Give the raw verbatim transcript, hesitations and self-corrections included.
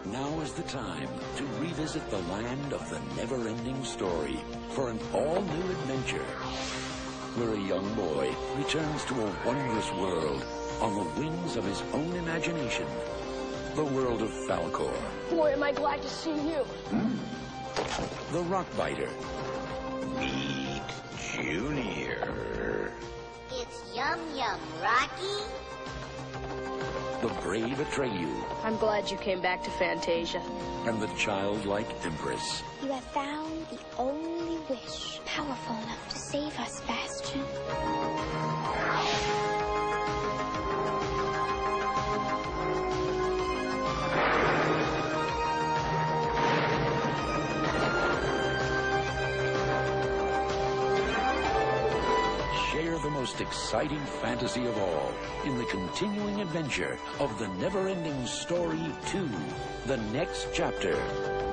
Now is the time to revisit the land of the never-ending story for an all-new adventure where a young boy returns to a wondrous world on the wings of his own imagination. The world of Falkor. Boy, am I glad to see you. Hmm? The Rockbiter. Meet Junior. It's Yum Yum, Rocky. The brave Atreyu. I'm glad you came back to Fantasia. And the childlike Empress. You have found the only wish powerful enough to save us, Bastion. Share the most exciting fantasy of all in the continuing adventure of the Never-Ending Story two, The Next Chapter.